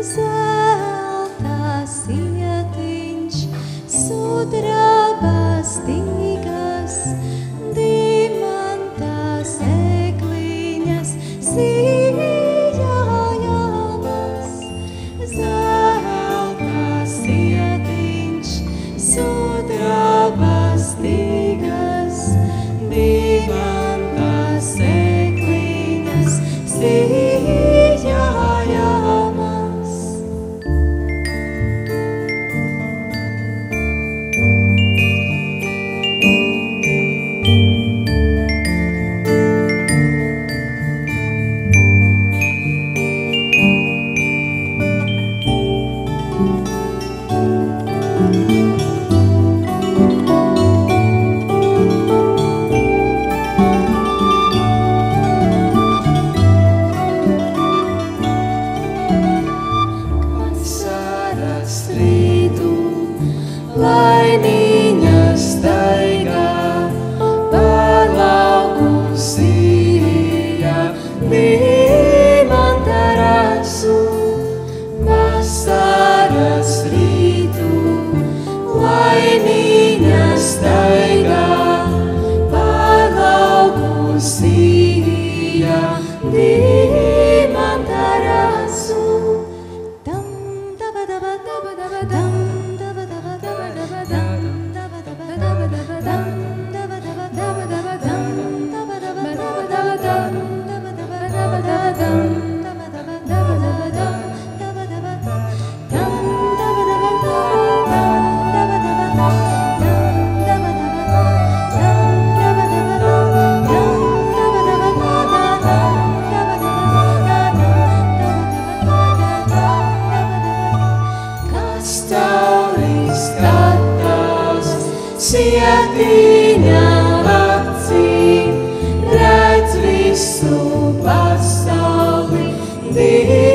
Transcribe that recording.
zelta sietiņš, sudraba stīgas, dimanta sekliņas, sijājamas. Zelta sietiņš, sudraba stīgas, dimanta sekliņas, sijājamas. Laimiņa staigā pār lauku sija, dimanta rasu, vasaras rītu. Laimiņa staigā pār lauku sija, dimanta rasu. Dam, daba, daba, daba, daba, dam. Sietiņa acī redz visu pasauli.